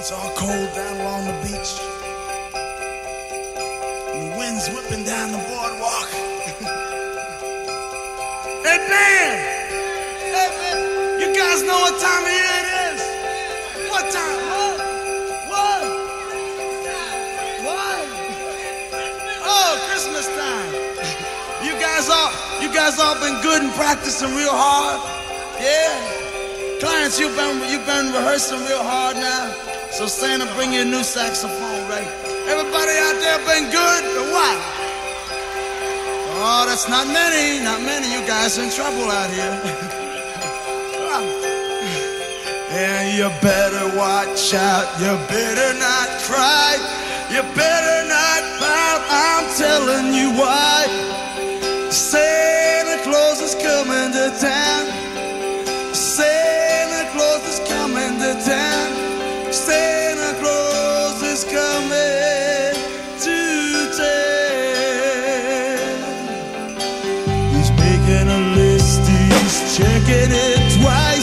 It's all cold down along the beach. And the wind's whipping down the boardwalk. Hey, man! Hey, man! You guys know what time of year it is? What time? What? Oh, Christmas time. You guys all been good and practicing real hard? Yeah? Clarence, you've been rehearsing real hard now. So Santa, bring you a new saxophone, right? Everybody out there been good or what? Oh, that's not many. You guys in trouble out here. And you better watch out. You better not cry. You better not pout. I'm telling you why. Santa Claus is coming to town. Santa Claus is coming to town. Santa Claus is coming to town. He's making a list, he's checking it twice.